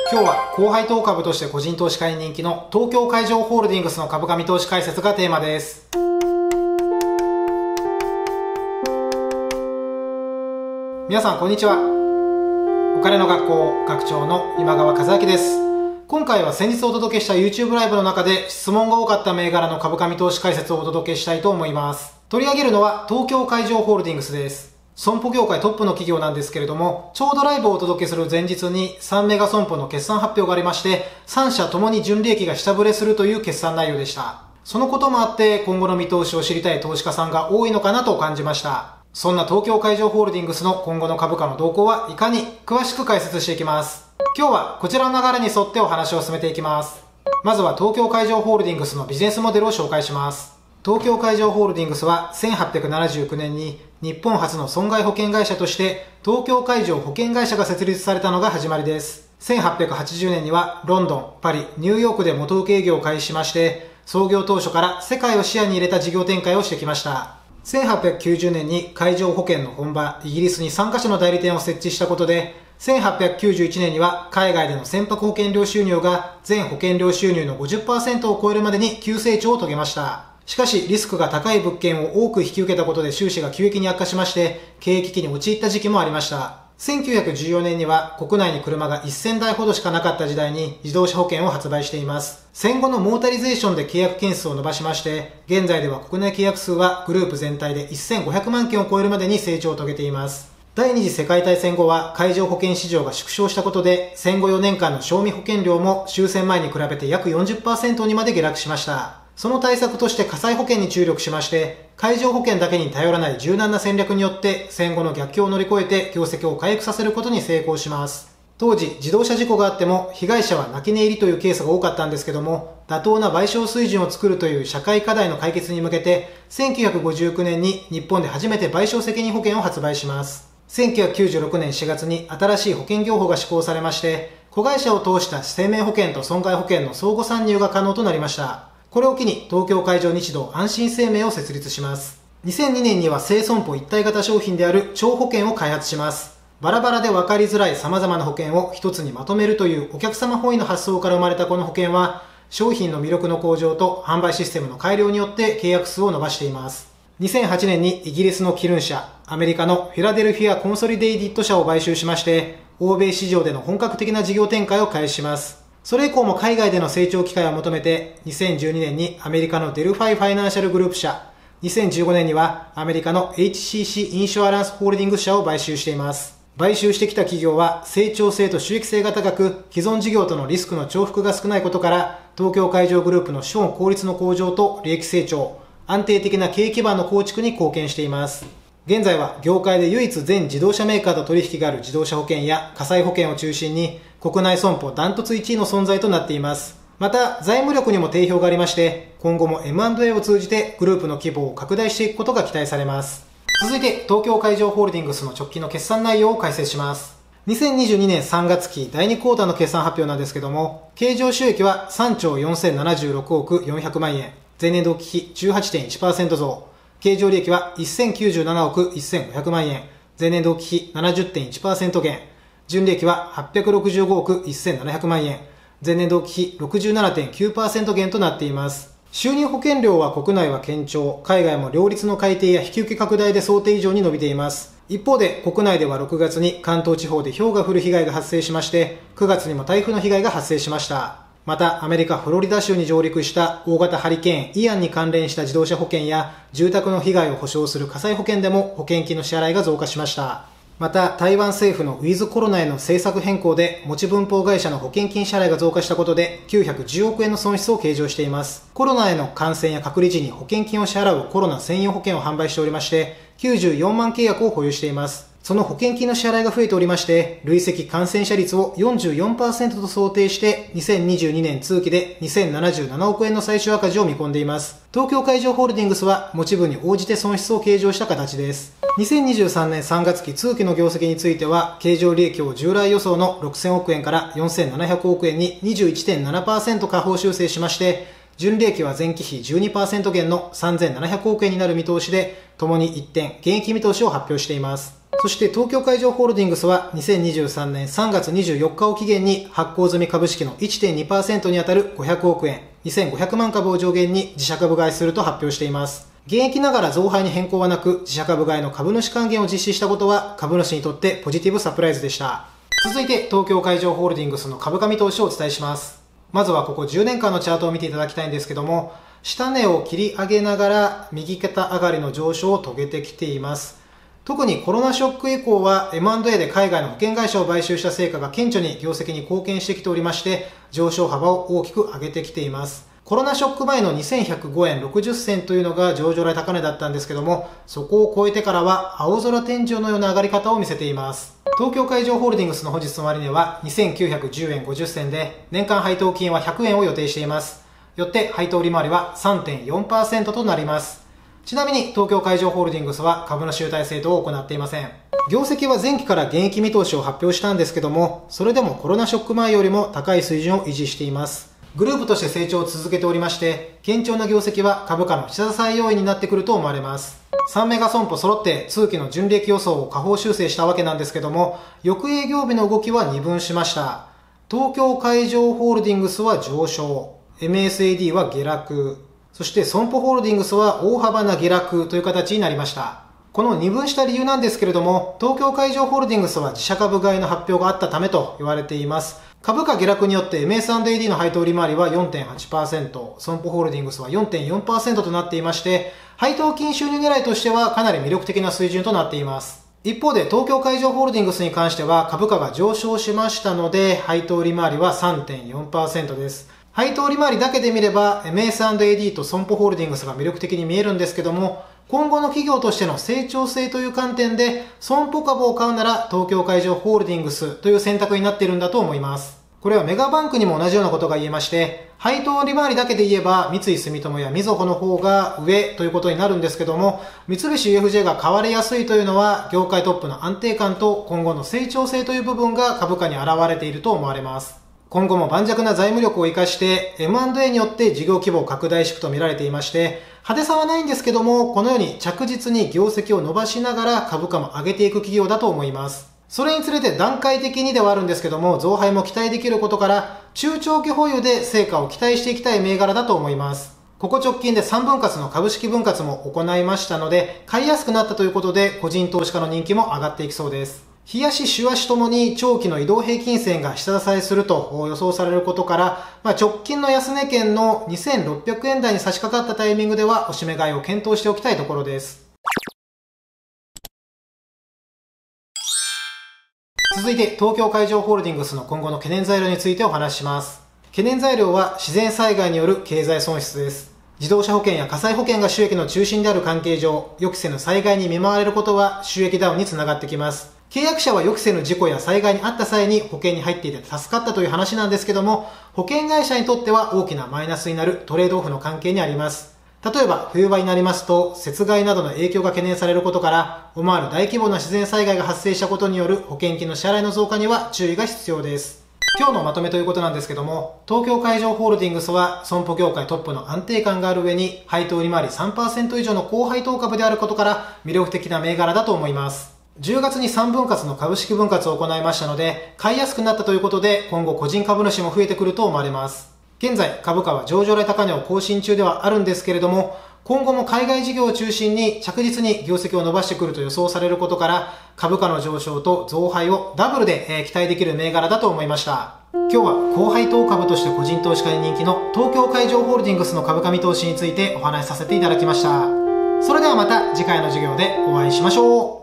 今日は高配当株として個人投資家に人気の東京海上ホールディングスの株価見通し解説がテーマです。皆さんこんにちは。お金の学校学長の今川和明です。今回は先日お届けした YouTube ライブの中で質問が多かった銘柄の株価見通し解説をお届けしたいと思います。取り上げるのは東京海上ホールディングスです。損保業界トップの企業なんですけれども、ちょうどライブをお届けする前日に3メガ損保の決算発表がありまして、3社ともに純利益が下振れするという決算内容でした。そのこともあって今後の見通しを知りたい投資家さんが多いのかなと感じました。そんな東京海上ホールディングスの今後の株価の動向はいかに詳しく解説していきます。今日はこちらの流れに沿ってお話を進めていきます。まずは東京海上ホールディングスのビジネスモデルを紹介します。東京海上ホールディングスは1879年に日本初の損害保険会社として東京海上保険会社が設立されたのが始まりです。1880年にはロンドン、パリ、ニューヨークで元請け営業を開始しまして、創業当初から世界を視野に入れた事業展開をしてきました。1890年に海上保険の本場イギリスに3カ所の代理店を設置したことで、1891年には海外での船舶保険料収入が全保険料収入の 50% を超えるまでに急成長を遂げました。しかしリスクが高い物件を多く引き受けたことで収支が急激に悪化しまして、経営危機に陥った時期もありました。1914年には国内に車が1000台ほどしかなかった時代に自動車保険を発売しています。戦後のモータリゼーションで契約件数を伸ばしまして、現在では国内契約数はグループ全体で1500万件を超えるまでに成長を遂げています。第二次世界大戦後は海上保険市場が縮小したことで、戦後4年間の賞味保険料も終戦前に比べて約 40% にまで下落しました。その対策として火災保険に注力しまして、海上保険だけに頼らない柔軟な戦略によって戦後の逆境を乗り越えて業績を回復させることに成功します。当時自動車事故があっても被害者は泣き寝入りというケースが多かったんですけども、妥当な賠償水準を作るという社会課題の解決に向けて1959年に日本で初めて賠償責任保険を発売します。1996年4月に新しい保険業法が施行されまして、子会社を通した生命保険と損害保険の相互参入が可能となりました。これを機に東京海上日動安心生命を設立します。2002年には生損保一体型商品である超保険を開発します。バラバラで分かりづらい様々な保険を一つにまとめるというお客様本位の発想から生まれたこの保険は、商品の魅力の向上と販売システムの改良によって契約数を伸ばしています。2008年にイギリスのキルン社、アメリカのフィラデルフィアコンソリデイディット社を買収しまして、欧米市場での本格的な事業展開を開始します。それ以降も海外での成長機会を求めて、2012年にアメリカのデルファイファイナンシャルグループ社、2015年にはアメリカの HCC インシュアランスホールディングス社を買収しています。買収してきた企業は成長性と収益性が高く、既存事業とのリスクの重複が少ないことから、東京海上グループの資本効率の向上と利益成長、安定的な経営基盤の構築に貢献しています。現在は業界で唯一全自動車メーカーと取引がある自動車保険や火災保険を中心に国内損保ダントツ1位の存在となっています。また財務力にも定評がありまして、今後も M&A を通じてグループの規模を拡大していくことが期待されます。続いて東京海上ホールディングスの直近の決算内容を解説します。2022年3月期第2クォーターの決算発表なんですけども、経常収益は3兆4076億400万円、前年同期比 18.1% 増、経常利益は1097億1500万円、前年同期比 70.1% 減、純利益は865億1700万円、前年同期比 67.9% 減となっています。収入保険料は国内は堅調、海外も両立の改定や引き受け拡大で想定以上に伸びています。一方で国内では6月に関東地方で雹が降る被害が発生しまして、9月にも台風の被害が発生しました。またアメリカフロリダ州に上陸した大型ハリケーンイアンに関連した自動車保険や住宅の被害を保証する火災保険でも保険金の支払いが増加しました。また台湾政府のウィズコロナへの政策変更で持ち分法会社の保険金支払いが増加したことで910億円の損失を計上しています。コロナへの感染や隔離時に保険金を支払うコロナ専用保険を販売しておりまして、94万契約を保有しています。その保険金の支払いが増えておりまして、累積感染者率を 44% と想定して、2022年通期で2077億円の最終赤字を見込んでいます。東京海上ホールディングスは持ち分に応じて損失を計上した形です。2023年3月期通期の業績については、経常利益を従来予想の6000億円から4700億円に 21.7% 下方修正しまして、純利益は前期比 12% 減の3700億円になる見通しで、ともに一転、減益見通しを発表しています。 そして東京海上ホールディングスは2023年3月24日を期限に発行済み株式の 1.2% にあたる500億円、2500万株を上限に自社株買いすると発表しています。現役ながら増配に変更はなく、自社株買いの株主還元を実施したことは株主にとってポジティブサプライズでした。続いて東京海上ホールディングスの株価見通しをお伝えします。まずはここ10年間のチャートを見ていただきたいんですけども、下値を切り上げながら右肩上がりの上昇を遂げてきています。特にコロナショック以降は M&A で海外の保険会社を買収した成果が顕著に業績に貢献してきておりまして、上昇幅を大きく上げてきています。コロナショック前の2105円60銭というのが上場来高値だったんですけども、そこを超えてからは青空天井のような上がり方を見せています。東京海上ホールディングスの本日の終値は2910円50銭で、年間配当金は100円を予定しています。よって配当利回りは 3.4% となります。ちなみに東京海上ホールディングスは株の集大成等を行っていません。業績は前期から減益見通しを発表したんですけども、それでもコロナショック前よりも高い水準を維持しています。グループとして成長を続けておりまして、堅調な業績は株価の下支え要因になってくると思われます。3メガ損保揃って通期の純利益予想を下方修正したわけなんですけども、翌営業日の動きは二分しました。東京海上ホールディングスは上昇、MSAD は下落、そして損保ホールディングスは大幅な下落という形になりました。この二分した理由なんですけれども、東京海上ホールディングスは自社株買いの発表があったためと言われています。株価下落によって MS&AD の配当利回りは 4.8%、損保ホールディングスは 4.4% となっていまして、配当金収入狙いとしてはかなり魅力的な水準となっています。一方で東京海上ホールディングスに関しては株価が上昇しましたので、配当利回りは 3.4% です。配当利回りだけで見れば MS&AD と損保ホールディングスが魅力的に見えるんですけども、今後の企業としての成長性という観点で損保株を買うなら東京海上ホールディングスという選択になっているんだと思います。これはメガバンクにも同じようなことが言えまして、配当利回りだけで言えば三井住友やみずほの方が上ということになるんですけども、三菱 UFJ が買われやすいというのは業界トップの安定感と今後の成長性という部分が株価に現れていると思われます。今後も盤石な財務力を生かして M&A によって事業規模を拡大していくと見られていまして、派手さはないんですけども、このように着実に業績を伸ばしながら株価も上げていく企業だと思います。それにつれて段階的にではあるんですけども、増配も期待できることから、中長期保有で成果を期待していきたい銘柄だと思います。ここ直近で3分割の株式分割も行いましたので、買いやすくなったということで、個人投資家の人気も上がっていきそうです。日足、週足ともに長期の移動平均線が下支えすると予想されることから、直近の安値圏の2600円台に差し掛かったタイミングではおしめ買いを検討しておきたいところです。続いて東京海上ホールディングスの今後の懸念材料についてお話しします。懸念材料は自然災害による経済損失です。自動車保険や火災保険が収益の中心である関係上、予期せぬ災害に見舞われることは収益ダウンにつながってきます。契約者は予期せぬ事故や災害にあった際に保険に入っていて助かったという話なんですけども、保険会社にとっては大きなマイナスになるトレードオフの関係にあります。例えば冬場になりますと雪害などの影響が懸念されることから、思わぬ大規模な自然災害が発生したことによる保険金の支払いの増加には注意が必要です。今日のまとめということなんですけども、東京海上ホールディングスは損保業界トップの安定感がある上に配当利回り 3% 以上の高配当株であることから魅力的な銘柄だと思います。10月に3分割の株式分割を行いましたので、買いやすくなったということで今後個人株主も増えてくると思われます。現在株価は上場来高値を更新中ではあるんですけれども、今後も海外事業を中心に着実に業績を伸ばしてくると予想されることから、株価の上昇と増配をダブルで期待できる銘柄だと思いました。今日は高配当株として個人投資家に人気の東京海上ホールディングスの株価見通しについてお話しさせていただきました。それではまた次回の授業でお会いしましょう。